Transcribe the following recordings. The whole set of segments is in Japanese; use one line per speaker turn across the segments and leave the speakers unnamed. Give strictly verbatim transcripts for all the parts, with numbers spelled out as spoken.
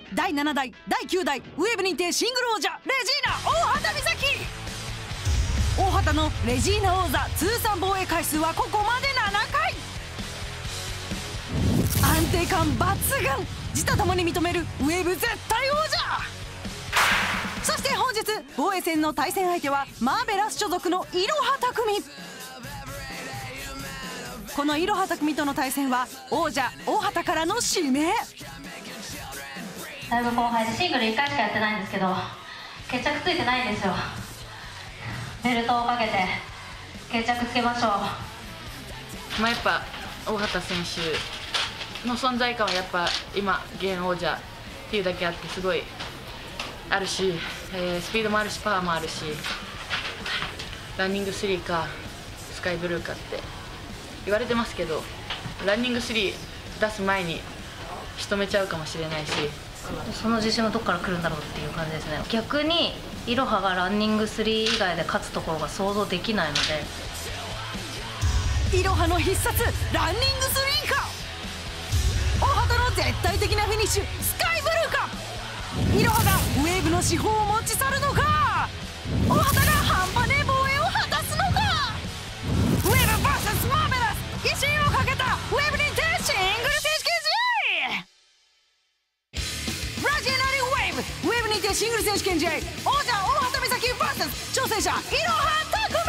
だいななだいだいきゅうだいウェーブ認定シングル王者レジーナ大畑美咲。大畑のレジーナ王座通算防衛回数はここまでななかい。安定感抜群、自他ともに認めるウェーブ絶対王者。そして本日防衛戦の対戦相手はマーベラス所属のいろは匠。このいろは匠との対戦は王者大畑からの指名。
だいぶ後輩でシングルいっかいしかやってないんですけど決着ついてないんですよ。ベルトをかけて決着つけましょう。
まあやっぱ大畑選手の存在感はやっぱ今現王者っていうだけあってすごいあるし、えー、スピードもあるしパワーもあるし、ランニングスリーかスカイブルーかって言われてますけど、ランニングスリー出す前に仕留めちゃうかもしれないし、
その自信はどこから来るんだろうっていう感じですね。逆にいろはがランニングスリー以外で勝つところが想像できないので、
いろはの必殺ランニングスリーか、大畑の絶対的なフィニッシュスカイブルーか、いろはがウェーブの至宝を持ち去るのか、大畑が半端ねえ防衛を果たすのか。ウェーブ ブイエス マーベラス、威信をかけたウェーブ認定シングル選手権試合。ラジエナリーウェーブウェーブ認定シングル選手権試合、王者大畑美咲 ブイエス 挑戦者いろは匠。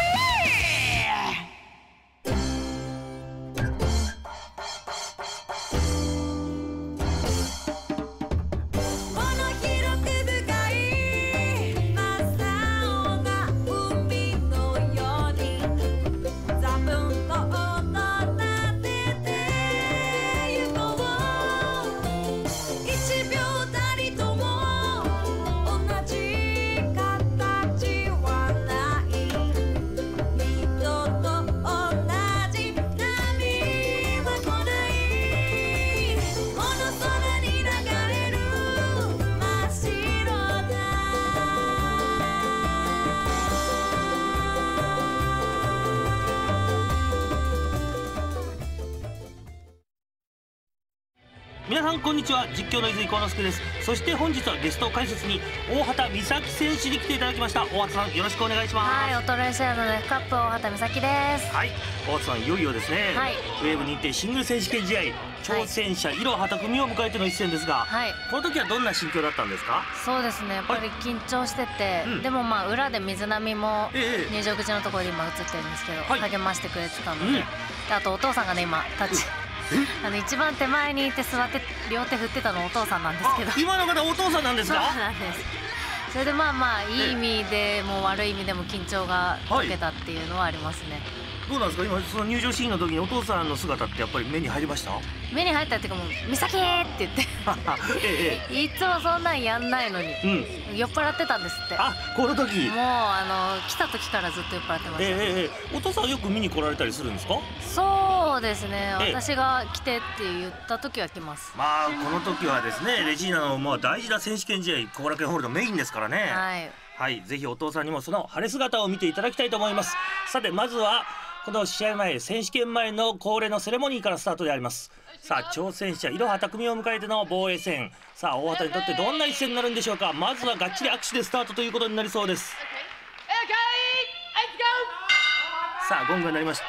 皆さんこんにちは、実況の伊豆井幸之助です。そして本日はゲスト解説に大畑美咲選手に来ていただきました。大畑さんよろしくお願いします。
はい、衰え知らずの F カップ大畑美咲です。
はい、大畑さんいよいよですね、はい、ウェーブ認定シングル選手権試合、挑戦者いろは匠を迎えての一戦ですが、はい、この時はどんな心境だったんですか？
そうですね、やっぱり緊張してて、はい、でもまあ裏で水波も入場口のところで今映ってるんですけど、はい、励ましてくれてたので、うん、であとお父さんがね今タッチ、あの一番手前にいて座って両手振ってたのお父さんなんですけど、
今の方お父さんなんですか？
そうなんです。それでまあまあいい意味でも悪い意味でも緊張が解けたっていうのはありますね。
どうなんですか、今その入場シーンの時にお父さんの姿ってやっぱり目に入りました？
目に入ったっていうかもう「美咲!」って言ってええ、いつもそんなんやんないのに、うん、酔っ払ってたんですって。
あ、この時
もうあの来た時からずっと酔っ払ってました。
ええ、お父さんはよく見に来られたりするんですか？
そうですね、私が来てって言った時は来ます。
まあこの時はですね、レジーナのまあ大事な選手権試合、後楽園ホールのメインですからね。はいはい、ぜひお父さんにもその晴れ姿を見ていただきたいと思います。さてまずはこの試合前、選手権前の恒例のセレモニーからスタートであります。さあ挑戦者いろは匠を迎えての防衛戦、さあ大畑にとってどんな一戦になるんでしょうか。まずはがっちり握手でスタートということになりそうです。さあゴングが鳴りました。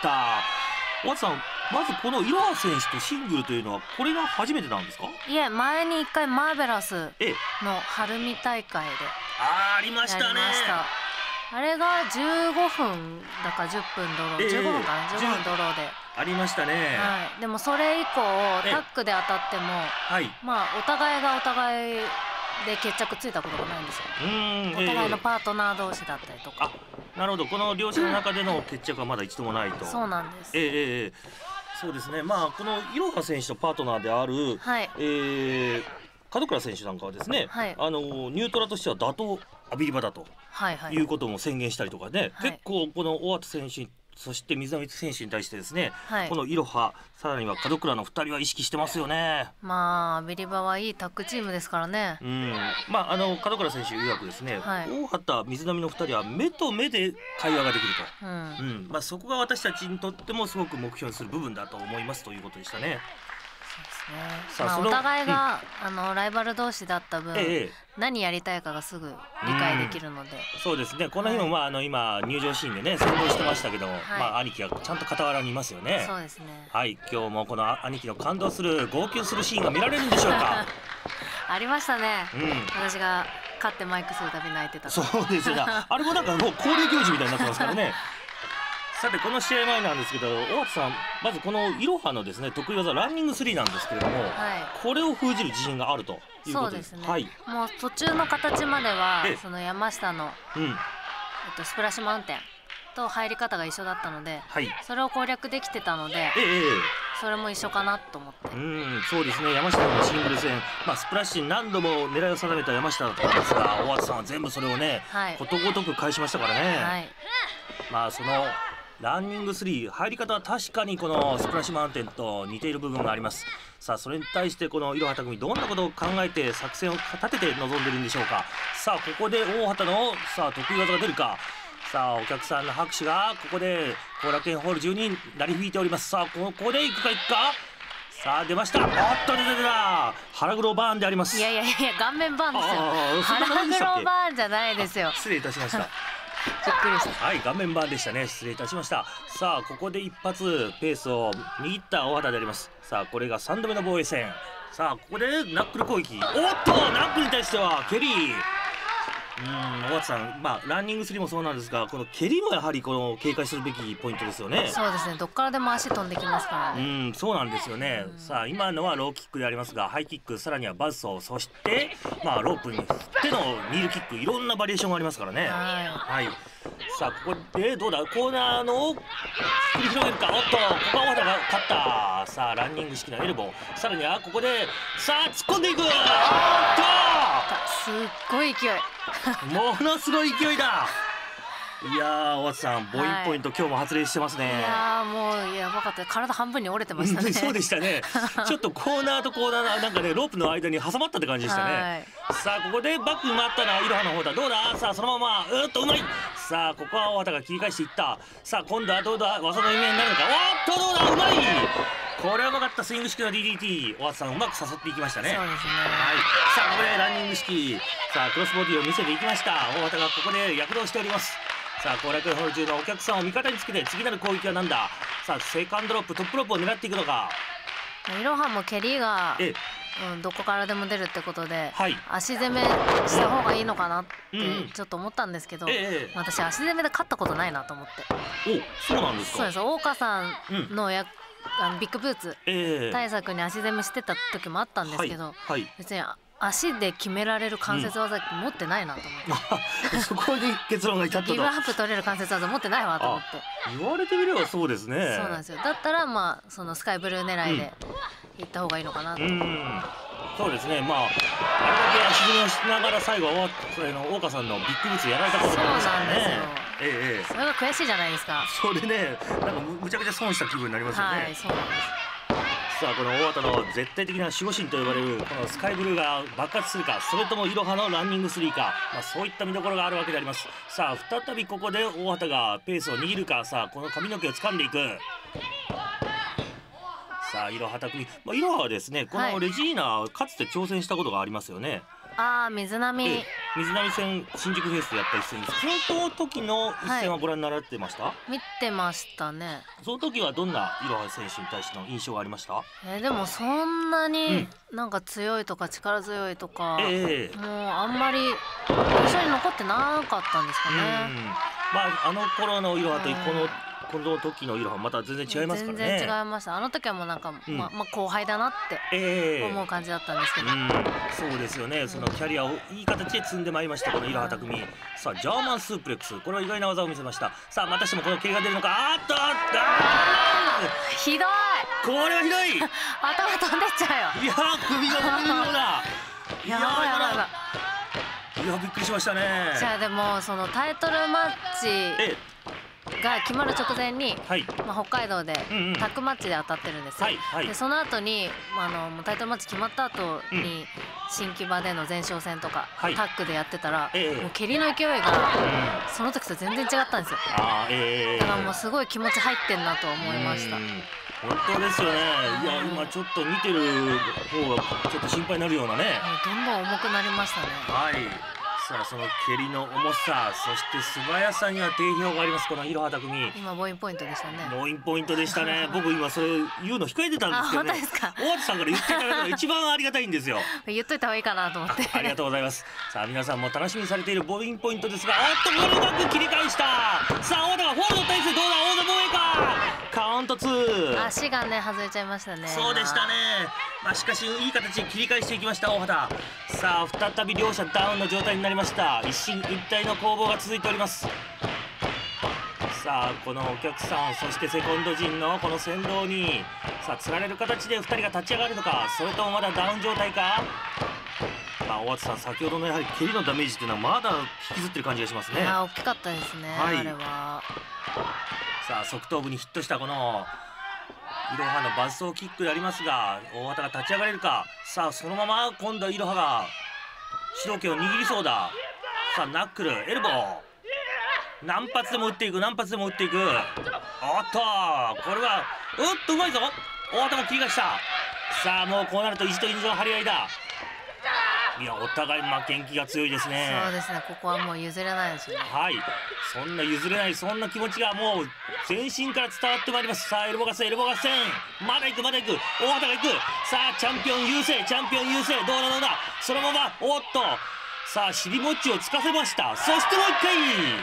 大畑さん、まずこのいろは選手とシングルというのはこれが初めてなんですか？
いえ、前にいっかいマーベラスの晴海大会で
あーありましたね。
あれがじゅうごふんだかじゅっぷんドロー、えー、じゅうごふんかな、じゅうごふんドローで
ありましたね。
はい、でもそれ以降タッグで当たっても、はい、まあお互いがお互いで決着ついたことがないんですよ。うん、お互いのパートナー同士だったりとか。
あ、なるほど、この両者の中での決着はまだ一度もないと。
そうなんです。
えー、えー、そうですね。まあこのいろは選手とパートナーである、はい、えー、門倉選手なんかはですね、はい、あのニュートラとしては打倒アビリバだということも宣言したりとかね、はい、結構この大畑選手そして水上選手に対してですね、はい、このいろはさらには門倉のふたりは意識してますよね。
まあアビリバはいいタッグチームですからね。
うん、まああの門倉選手曰くですね、はい、大畑水上のふたりは目と目で会話ができると、うんうん、まあそこが私たちにとってもすごく目標にする部分だと思いますということでしたね。
そうですね。まあお互いが、うん、あのライバル同士だった分、ええ、何やりたいかがすぐ理解できるので、
うん、そうですね。この日もまああの今入場シーンでね先導してましたけども、はい、まあ兄貴がちゃんと傍らにいますよね。
そうですね。
はい、今日もこの兄貴の感動する号泣するシーンが見られるんでしょうか。
ありましたね。うん、私が勝ってマイクするたび泣いてた。
そうですよね。あれもなんかもう恒例行事みたいになってますからね。さてこの試合前なんですけど、大畑さん、まずこのいろはのですね得意技ランニングスリーなんですけれども、はい、これを封じる自信があるということです。
そうですね。
はい、
もう途中の形まではその山下の、うんえっと、スプラッシュマウンテンと入り方が一緒だったので、はい、それを攻略できてたので、ええ、それも一緒かなと思って。
うん、そうですね。山下のシングル戦、まあ、スプラッシュに何度も狙いを定めた山下だったんですが、大畑さんは全部それをね、はい、ことごとく返しましたからね。はい、まあそのランニングスリー入り方は確かにこのスプラッシュマウンテンと似ている部分があります。さあそれに対してこのいろは組どんなことを考えて作戦を立てて臨んでいるんでしょうか。さあここで大畑のさあ得意技が出るか。さあお客さんの拍手がここで後楽園ホール中に鳴り響いております。さあここでいくかいくか。さあ出ました。おっと出て出た。腹黒バーンであります。
いやいやいや顔面バーンですよ。腹黒バーンじゃないですよ。
失礼いたしました。
びっくりした。
はい、顔面版でしたね。失礼いたしました。さあここで一発ペースを握った大畑であります。さあこれがさんどめの防衛戦。さあここでナックル攻撃。おっとナックルに対しては蹴り。うん、大畑さん、まあランニングスリーもそうなんですが、この蹴りもやはりこの警戒するべきポイントですよね。
そうですね。どっからでも足飛んできますからね。
うん、そうなんですよね。うん、さあ今のはローキックでありますが、ハイキック、さらにはバズソー、そしてまあロープに振ってのニールキック、いろんなバリエーションがありますからね。はい。はい、さあここでどうだ、コーナーの繰り広げるか。おっとここは大畑が勝った。さあランニング式のエルボー、さらにはここでさあ突っ込んでいく。おっと
すっごい勢い。
ものすごい勢いだ。いやー大畑さん、ボインポイント、はい、今日も発令してますね。
いやーもうやばかった。体半分に折れてましたね。
そうでしたね。ちょっとコーナーとコーナーなんかねロープの間に挟まったって感じでしたね。はい、さあここでバックに回ったのはいろはの方だ。どうだ。さあそのままうーっとうまい。さあここは大畑が切り返していった。さあ今度はどうだ、技の意味になるのか。おっとどうだ、うまい。これはうまかった。スイング式の ディーディーティー、大畑さんうまく誘っていきましたね。
そうですね。
はい、さあここでランニング式、さあクロスボディを見せていきました。大畑がここで躍動しております。さあ後楽園ホール中のお客さんを味方につけて次なる攻撃はなんだ。さあセカンドロップ、トップロップを狙っていくのか。
いろはも蹴りが、うん、どこからでも出るってことで、はい、足攻めした方がいいのかなってちょっと思ったんですけど、うんうん、私足攻めで勝ったことないなと思って。
お、そうなんですか。
そうです。大岡さんのや、うん、あのビッグブーツ、えー、対策に足攻めしてた時もあったんですけど、はいはい、別に足で決められる関節技持ってないなと思って、うん、
そこに結論が至ったと。
ギブアップ取れる関節技持ってないわと思って。
言われてみればそうですね。
そうなんですよ。だったらまあそのスカイブルー狙いでいった方がいいのかなと。うん、うん、
そうですね。まああれだけ足踏みをしながら最後はそれの大岡さんのビッグブーツやられたことがありましたね。そうなんですよ。ええ、
それが悔しいじゃないですか。
それね、なんかむちゃくちゃ損した気分になりますよね。
はい、そうなんです。
さあこの大畑の絶対的な守護神と呼ばれるこのスカイブルーが爆発するか、それともいろはのランニングスリーか、まあ、そういった見どころがあるわけであります。さあ再びここで大畑がペースを握るか。さあこの髪の毛を掴んでいく。さあいろは組、まあ、いろははですねこのレジーナ、はい、かつて挑戦したことがありますよね。
ああ水波、え
水波戦新宿フェイスでやった一戦です。その時の一戦はご覧になられてました？はい、
見てましたね。
その時はどんないろは選手に対しての印象がありました？
えー、でもそんなになんか強いとか力強いとか、うん、えー、もうあんまり印象に残ってなかったんですかね。うん、
まああの頃のいろはとこの、うんこの時のいろはまた全然違いますからね。
全然違いました。あの時はもうなんか、うん、まま後輩だなって思う感じだったんですけど、え
ーうん、そうですよね。そのキャリアをいい形で積んでまいりましたこのいろは組。さあジャーマンスープレックス、これは意外な技を見せました。さあまたしてもこの蹴りが出るのか。あっとあっ
ひどい。
これはひどい。
頭飛んでっちゃうよ。
いや首が飛んでるような。
やばいやばいやば
い。いやびっくりしましたね。
じゃあでもそのタイトルマッチが決まる直前に、はい、まあ北海道でタッグマッチで当たってるんですよ。はいはい、でその後に、まあ、あのタイトルマッチ決まった後に、うん、新木場での前哨戦とか、はい、タッグでやってたら、えー、もう蹴りの勢いが、うん、その時と全然違ったんですよ。あ、えー、だからもうすごい気持ち入ってんなと思いました。
本当ですよね。いや今ちょっと見てる方がちょっと心配になるようなね。
どんどん重くなりましたね。
はい。さあその蹴りの重さ、そして素早さには定評があります、このいろは匠。
今ボインポイントでしたね。
ボインポイントでしたね。僕今それ言うの控えてたんですけどね。
あ、本当ですか。
大畑さんから言っていただいたのが一番ありがたいんですよ。
言っといた方がいいかなと思って。
あ, ありがとうございます。さあ皆さんも楽しみにされているボインポイントですが、あっとこれうまく切り返した。さあ大畑がフォールド体勢どうだ、大田防衛か。カウントツー。
足がね外れちゃいましたね。
そうでしたね。まあしかしいい形で切り返していきました大畑。さあ再び両者ダウンの状態になりました。一進一退の攻防が続いております。さあこのお客さん、そしてセコンド陣のこの先導にさあつられる形でふたりが立ち上がるのか、それともまだダウン状態か。まあ大畑さん、先ほどのやはり蹴りのダメージというのはまだ引きずってる感じがしますね。
いや大きかったですね、はい、あれは。
さあ側頭部にヒットしたこのいろはのバズ走キックでありますが、大畑が立ち上がれるか。さあそのまま今度はいろはが主導権を握りそうだ。さあナックル、エルボー、何発でも打っていく、何発でも打っていく。おっとこれはうっとうまいぞ。大畑も切り返した。さあもうこうなると意地と意地の張り合いだ。いやお互い負けん気が強いですね。
そうですね、ここはもう譲れないですよね。
はい、そんな譲れない、そんな気持ちがもう全身から伝わってまいります。さあエルボー合戦、エルボー合戦、まだ行くまだ行く、大畑が行く。さあチャンピオン優勢、チャンピオン優勢、どうだどうだ、そのままおっとさあ尻餅をつかせました。そしてもう一回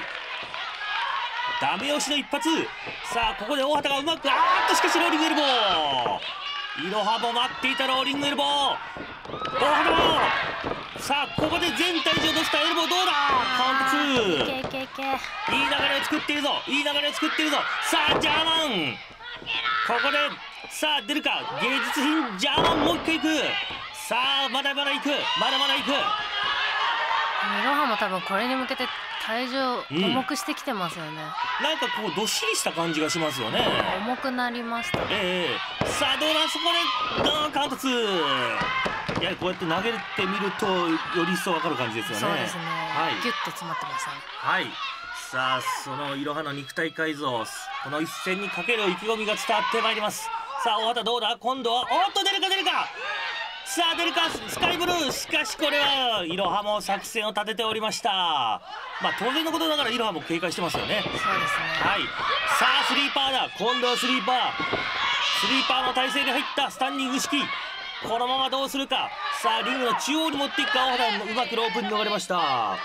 ダメ押しの一発。さあここで大畑がうまく、あーっとしかしローリングエルボー、いろはも待っていたローリングエルボー、大畑もさあここで全体重を乗せたエルボー、どうだ、カウントツー。
いけいけいけ、
いい流れを作っているぞ、いい流れを作っているぞ。さあジャーマン、ここでさあ出るか、芸術品ジャーマン、もう一回行く。さあまだまだ行く、まだまだ行く。
いろはも多分これに向けて体重重くしてきてますよね、
うん、なんかこうどっしりした感じがしますよね。
重くなりました。
ええー、さあどうだ、そこでドーンカウントツー。いやこうやって投げてみるとより一層わかる感じですよね。
そうですね、
はい、
ギュッと詰まってましたね。
はい、さあそのいろはの肉体改造、この一戦にかける意気込みが伝わってまいります。さあ大畑どうだ、今度はおっと出るか出るか、さあ出るかスカイブルー。しかしこれはいろはも作戦を立てておりました。まあ当然のことながらいろはも警戒してますよね。
そうですね、
はい、さあスリーパーだ、今度はスリーパー、スリーパーの体勢に入ったスタンディング式、このままどうするか。さあリングの中央に持っていくか、大畑うまくロープに逃れました。さ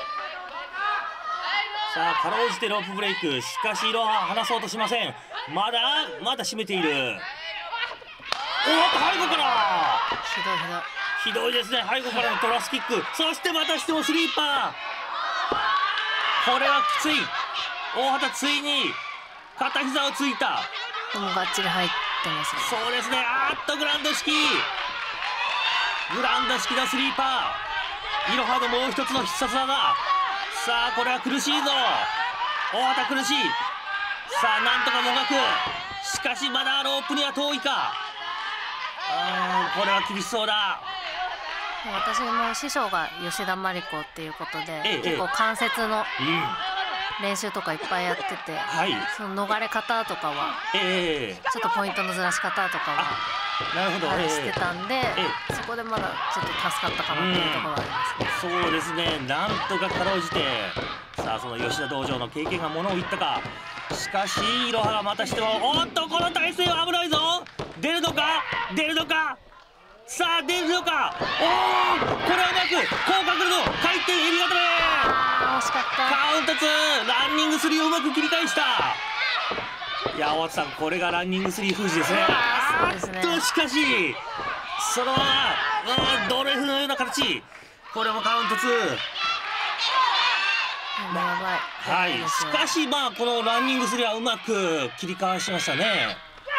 あかろうじてロープブレイク、しかしいろは離そうとしません。まだまだ締めている。おっと背後から
ひどいひどい
ひどいですね、背後からのトラスキック、そしてまたしてもスリーパー、これはきつい。大畑ついに片膝をついた。
もうがっちり入ってますね。
そうですね、あーっとグランド式、グランド式のスリーパー、いろはのもう一つの必殺技。さあこれは苦しいぞ、大畑苦しい。さあなんとかもがく、しかしまだロープには遠いか。あーこれは厳しそうだ。
私も師匠が吉田真理子っていうことで、
ええ、
結構関節の
うん
練習とかいっぱいやってて、
はい、
その逃れ方とかは、
ええ、
ちょっとポイントのずらし方とかは
なるほど、
あれしてたんで、
え
そこでまだちょっと助かったかなっていうところはありますね。
そうですね、なんとかかろうじて、さあその吉田道場の経験がものを言ったか。しかしいろはがまたしても、おっとこの体勢は危ないぞ、出るのか出るのか、さあ出るのか、おおこれはうまく高角度回転エビ固め、
あー惜しかった。
カウントツー、ランニングスリーをうまく切り返した。いや大畑さん、これがランニングスリー封じですね。
あーそうですね、
あっとしかしそのままドレフのような形、これもカウントツー。
やばい、
はい、しかしまあこのランニングスリーはうまく切り返しましたね。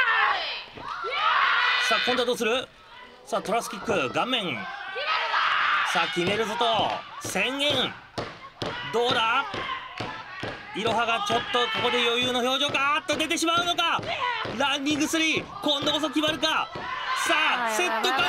さあ今度はどうする。さあトラスキック顔面、さあ決めるぞと宣言、どうだ、いろはがちょっとここで余裕の表情か、あっと出てしまうのか、ランニングスリー今度こそ決まるか。さあセット完了。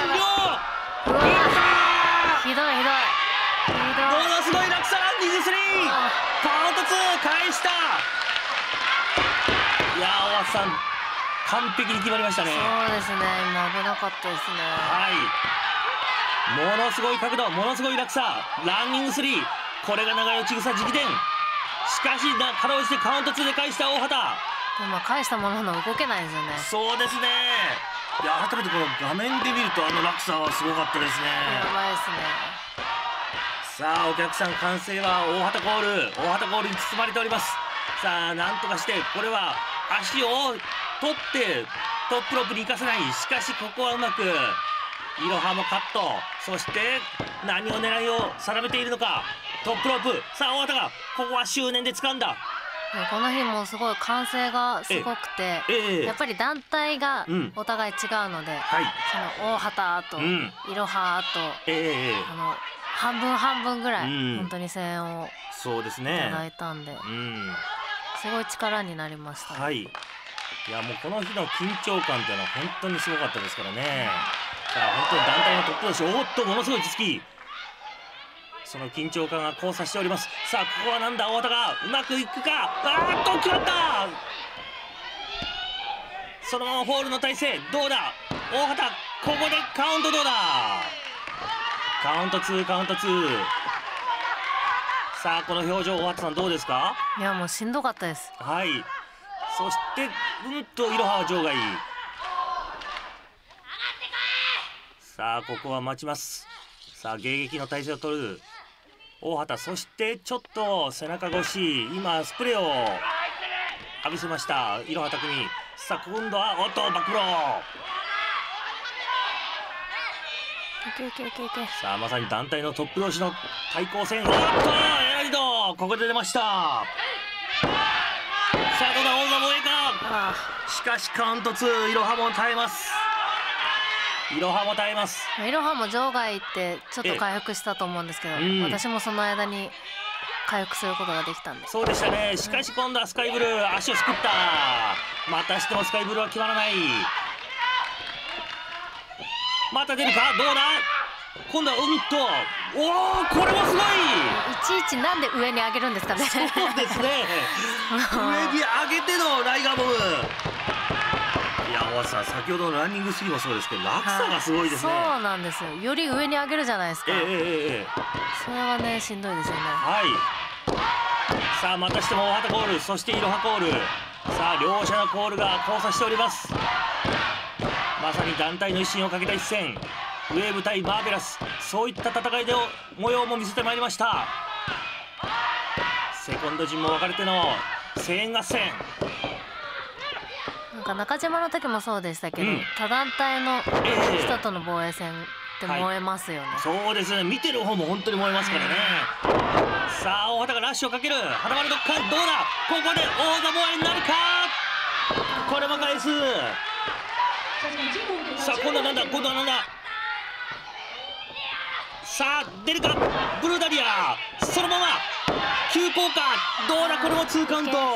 ひどいひどいひどい、
ものすごい落差ランニングスリー、カウントツー返した。いや大畑さん完璧に決まりましたね。
そうですね、今危なかったですね。
はい、ものすごい角度、ものすごい落差、ランニングスリー、これが長い落ち草直伝。しかしな、かろうじてカウントツーで返した大畑。
でも返したものの動けないですよね。
そうですね。いや、改めてこの画面で見るとあの落差はすごかったですね。
やばいですね。
さあお客さん歓声は大畑コール、大畑コールに包まれております。さあなんとかしてこれは足を取ってトップロープに行かせない。しかしここはうまくいろはもカット。そして何を狙いを定めているのか、トップロープ。さあ大畑がここは執念で掴んだ。
この日もすごい歓声がすごくて、ええ、やっぱり団体がお互い違うので、うん、はい、その大畑といろはと、ええ、あの半分半分ぐらい本当に声援をいただいたんで、うん、すごい力になりました、ね。はい、い
やもうこの日の緊張感というのは本当にすごかったですからね。さあ本当に団体のトップ同士、おっとものすごい落ち着き、その緊張感が交差しております。さあここはなんだ大畑がうまくいくか。あーっと決まった。そのままフォールの体勢どうだ大畑、ここでカウントどうだ。カウントツー、カウントツー。さあこの表情大畑さんどうですか。
いやもうしんどかったです。
はい、そしてうんといろはは場外。さあここは待ちます。さあ迎撃の体勢を取る大畑、そしてちょっと背中越し今スプレーを浴びせましたいろは匠。さあ今度はおっとバックロー。さあまさに団体のトップ同士の対抗戦。おっとエアリド、ここで出ました。さあどうだ大野萌えか。しかしカウントツー、いろはも耐えます。いろはも耐えます。
いろはも場外行ってちょっと回復したと思うんですけど、うん、私もその間に回復することができたんで。
そうでしたね。しかし今度はスカイブルー足をすくった。またしてもスカイブルーは決まらない。また出るか、どうだ今度はうんと、おおこれもすごい。
いちいちなんで上に上げるんですかね。
そうですね上に上げてのライガーボム。いや大畑さん、先ほどのランニングスリーもそうですけど落差がすごいですね。
そうなんですよ。より上に上げるじゃないですか。ええええ、それはねしんどいですよね。
はい、さあまたしても大畑コール、そしていろはコール。さあ両者のコールが交差しております。まさに団体の一心をかけた一戦、ウェーブ対マーベラス、そういった戦いで模様も見せてまいりました。セコンド陣も分かれての声援合戦。
なんか中島の時もそうでしたけど、うん、他団体の人との防衛戦って燃えますよね、
はい、そうですね。見てる方も本当に燃えますからね、うん、さあ大畑がラッシュをかける。花丸ドッカンどうだ、ここで大田防衛になるか。これも返す。さあ今度はなんだ、今度はなんだ。さあ出るかブルーダリア、そのまま急降下どうだ、これもツーカウント。さ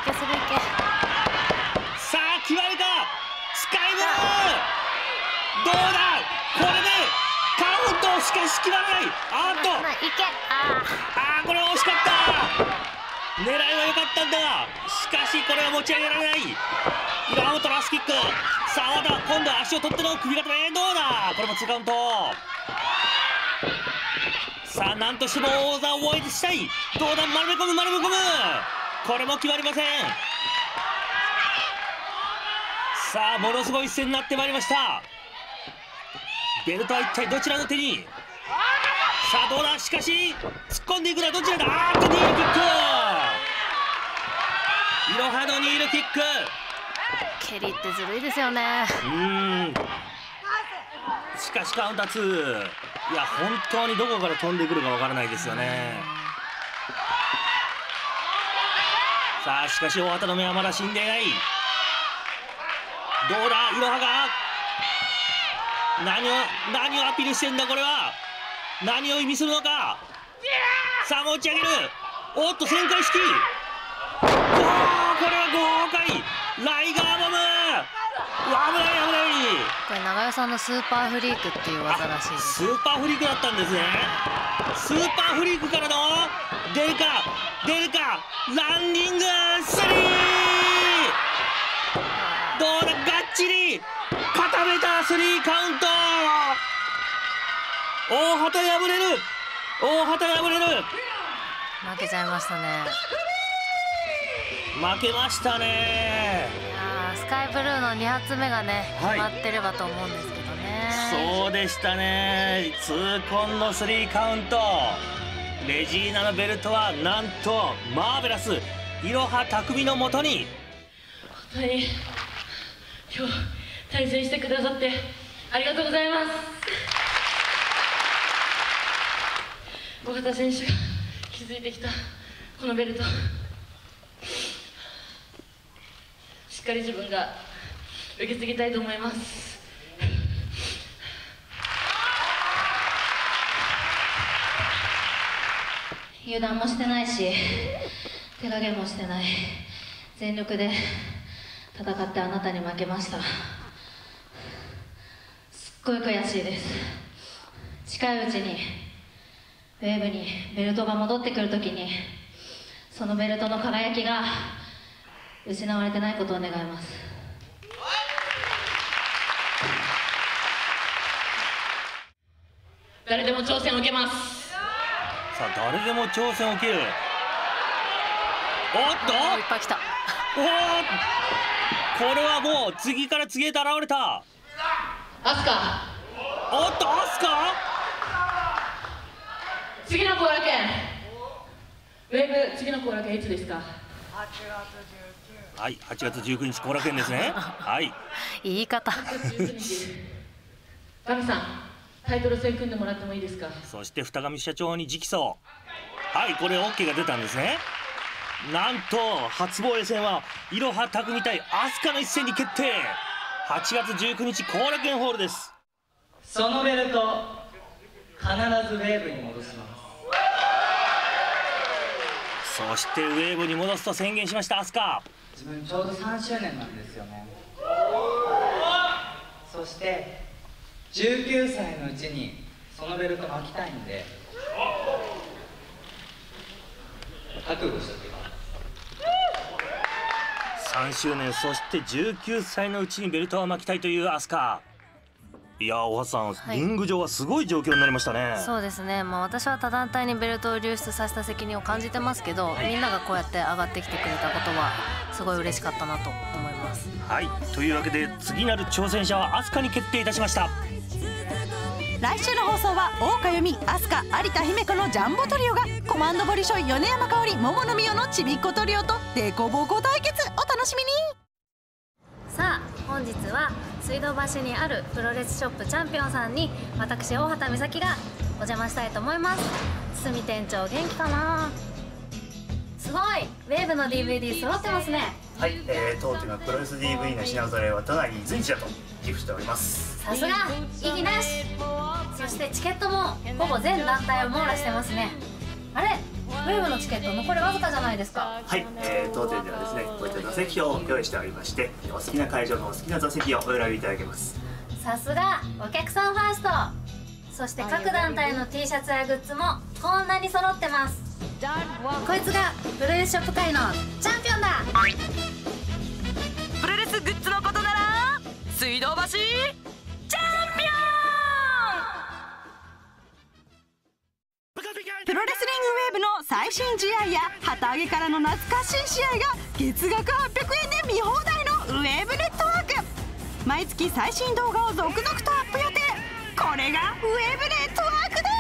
あ決まるか、スカイブルーどうだ、これでカウント。しかし決まらない。あーっとあーこれは惜しかった。狙いは良かったんだが、しかしこれは持ち上げられない。イラモトラスキック。さあまた今度は足を取っての首固め、どうだ、これもツーカウント。さあなんとしても大技を終えしたい。どうだ、丸め込む丸め込む、これも決まりません。さあものすごい一戦になってまいりました。ベルトは一体どちらの手に。さあどうだ、しかし突っ込んでいくのはどちらだ。あーっとニールキック、いろはのニールキック。
蹴りってずるいですよね。
うーん、しかしカウンターツー、いや本当にどこから飛んでくるかわからないですよね。さあしかし大畑の目はまだ死んでいない。どうだ、いろはが何を何をアピールしてんだ、これは何を意味するのか。さあ持ち上げる、おっと旋回式、おーこれは豪快ライガーボム、うわ危ない危ない。
これ長与さんのスーパーフリークっていう技らしいです。
スーパーフリークだったんですね。スーパーフリークからの出るか出るかランニングスリー、どうだちり固めた。スリーカウント。大畑敗れる。大畑敗れる。
負けちゃいましたね。
負けましたね。
いやスカイブルーのに発目がね、決まってればと思うんですけどね。
そうでしたね。痛恨のスリーカウント。レジーナのベルトはなんとマーベラスいろは匠のもとに。
本当に今日対戦してくださってありがとうございます。大畑選手が築いてきたこのベルト、しっかり自分が受け継ぎたいと思います。
油断もしてないし手加減もしてない、全力で戦ってあなたに負けました。すっごい悔しいです。近いうちにウェーブにベルトが戻ってくるときにそのベルトの輝きが失われてないことを願います。
誰でも挑戦を受けます。
さあ誰でも挑戦を受ける。おっと
いっぱい来た。
おお、これはもう次から次へと現れた。
アスカ。
おっとアスカ。
次の後楽園ウェーブ、次の後楽園いつですか？
はい、はちがつじゅうくにち後楽園ですね。はい、
言い方。
ガミさん、タイトル戦組んでもらってもいいですか？
そして二上社長に直訴。はい、これ オーケー が出たんですね。なんと初防衛戦はいろは匠対アスカの一戦に決定。はちがつじゅうくにち後楽園ホールです。
そのベルト必ずウェーブに戻します。
そしてウェーブに戻すと宣言しましたアスカ。
自分ちょうどさんしゅうねんなんですよね。そしてじゅうきゅうさいのうちにそのベルト巻きたいんで覚悟しておきます。
さんしゅうねん、そしてじゅうきゅうさいのうちにベルトを巻きたいというアスカ。いや大畑さん、はい、リング上はすごい状況になりましたね。
そうですね、まあ、私は他団体にベルトを流出させた責任を感じてますけど、はい、みんながこうやって上がってきてくれたことはすごい嬉しかったなと思います。
はい、というわけで次なる挑戦者はアスカに決定いたしました。
来週の放送は大岡由美、飛鳥、有田姫子のジャンボトリオがコマンドボリショイ、米山香織、桃野美代のちびっこトリオとデコボコ対決、お楽しみに。
さあ本日は水道橋にあるプロレスショップチャンピオンさんに私大畑美咲がお邪魔したいと思います。堤店長元気かな。すごいウェーブの ディーブイディー 揃ってますね。
はい、えー、当店のプロレス ディーブイ の品揃えは都内に随一だと寄付しております。
さすが異議なし。そしてチケットもほぼ全団体を網羅してますね。あれウェーブのチケット残りわずかじゃないですか。
はい、えー、当店ではですねこういった座席表を用意しておりまして、お好きな会場のお好きな座席をお選びいただけます。
さすがお客さんファースト。そして各団体の T シャツやグッズもこんなに揃ってます。こいつがプロレスショップ界のチャンピオンだ。
プロレスグッズのことなら水道橋チャンピオン。プロレスリングウェーブの最新試合や旗揚げからの懐かしい試合が月額はっぴゃくえんで見放題のウェーブネットワーク。毎月最新動画を続々とアップ予定。これがウェーブネットワークだ。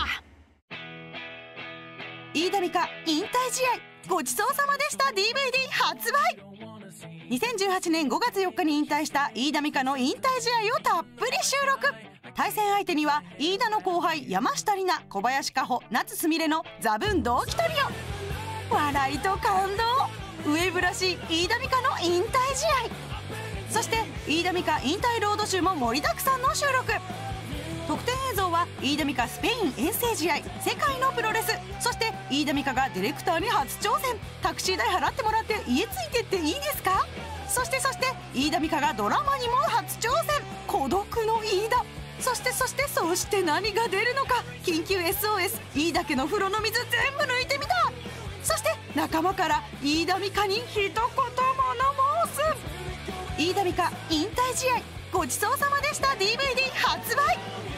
飯田美香引退試合ごちそうさまでした ディーブイディー 発売。にせんじゅうはちねんごがつよっかに引退した飯田美香の引退試合をたっぷり収録。対戦相手には飯田の後輩山下里奈、小林香穂、夏すみれのザブン同期トリオ。笑いと感動、ウェーブらしい飯田美香の引退試合。そして飯田美香引退ロード集も盛りだくさんの収録。特典映像は飯田美香スペイン遠征試合、世界のプロレス、そして飯田美香がディレクターに初挑戦。タクシー代払ってもらって家ついてっていいですか。そしてそして飯田美香がドラマにも初挑戦、孤独の飯田。そしてそしてそして何が出るのか、緊急 エスオーエス 飯田家の風呂の水全部抜いてみた。そして仲間から飯田美香に一言物申す。 飯田美香引退試合ごちそうさまでした ディーブイディー 発売。